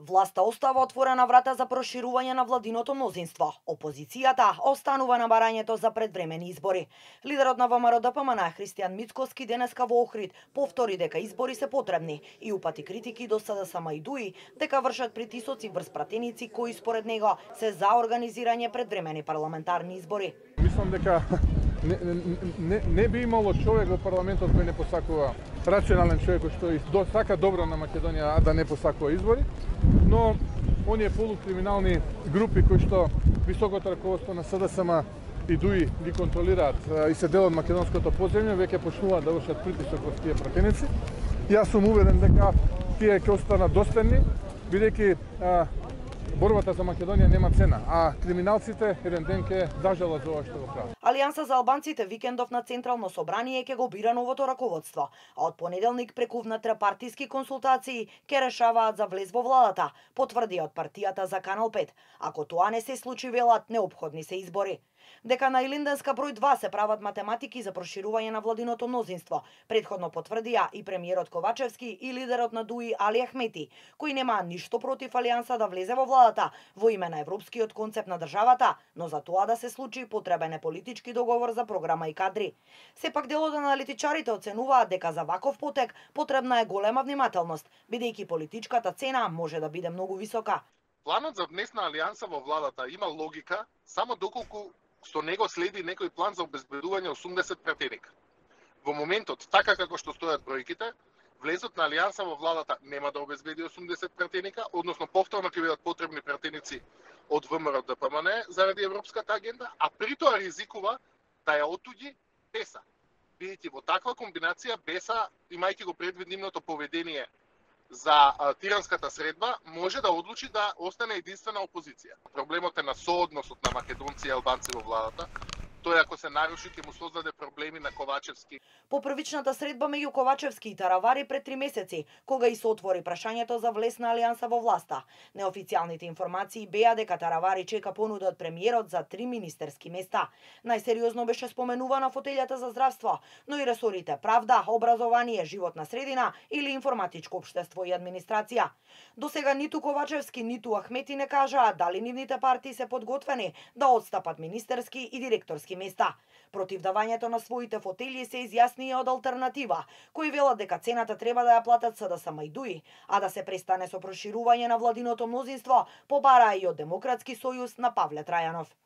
Власта остава отворена врата за проширување на владиното мнозинство. Опозицијата останува на барањето за предвремени избори. Лидерот на ВМРО-ДПМН Христијан Мицкоски денеска во Охрид повтори дека избори се потребни и упати критики до СДСМ и ДУИ дека вршат притисоци врз пратеници кои според него се за организирање предвремени парламентарни избори. Мислам дека не би имало човек во парламентот кој не посакува, рационален човек кој што сака добро на Македонија, а да не посакува избори, но оние полукриминални групи кои што високото раководство на СДСМ и ДУИ ги контролираат и се дел од македонското подземје, веќе почнуваат да вршат притисок врз тие пратеници. Јас сум уверен дека тие ќе останат достојни, бидејќи борбата за Македонија нема цена, а криминалците еден ден ќе зажалат за ова што го прават. Алијанса за албанците викендов на Централно собрание ќе го бира новото раководство, а од понеделник преку внатрепартиски консултации ќе решаваат за влез во владата, потврдија од партијата за Канал 5. Ако тоа не се случи, велат, неопходни се избори. Дека на Илинденска број 2 се прават математики за проширување на владиното мнозинство, претходно потврдија и премиерот Ковачевски и лидерот на ДУИ Али Ахмети, кои немаа ништо против Алијанса да влезе во владата во име на европскиот концепт на државата, но за тоа да се случи потребен е политички договор за програма и кадри. Сепак дел од аналитичарите оценуваат дека за ваков потек потребна е голема внимателност, бидејќи политичката цена може да биде многу висока. Планот за внес на Алијанса во владата има логика само доколку со него следи некој план за обезбедување 80 пратеника. Во моментот, така како што стојат бројките, влезот на Алијанса во владата нема да обезбеди 80 пратеника, односно повторно ќе бидат потребни пратеници од ВМРО-ДПМН заради европската агенда, а при тоа ризикува да ја отуѓи БЕСА. Бидејќи во таква комбинација БЕСА, имајќи го предвид нивното поведение за тиранската средба, може да одлучи да остане единствена опозиција. Проблемот е на соодносот на македонци и албанци во владата. Тој ако се наруши ќе му создаде проблеми на Ковачевски. По првичната средба меѓу Ковачевски и Таравари пред 3 месеци, кога и се отвори прашањето за влез на Алијанса во власта, неофицијалните информации беа дека Таравари чека понуда од премиерот за 3 министерски места. Најсериозно беше споменувана фотелјата за здравство, но и ресорите правда, образование, животна средина или информатичко општество и администрација. До сега ниту Ковачевски, ниту Ахмети не кажаа дали нивните партии се подготвени да отстапат министерски и директорски места. Против давањето на своите фотели се изјасни и од алтернатива, кои велат дека цената треба да ја платат СДСМ и ДУИ, а да се престане со проширување на владиното мнозинство, побараа и од Демократски сојуз на Павле Трајанов.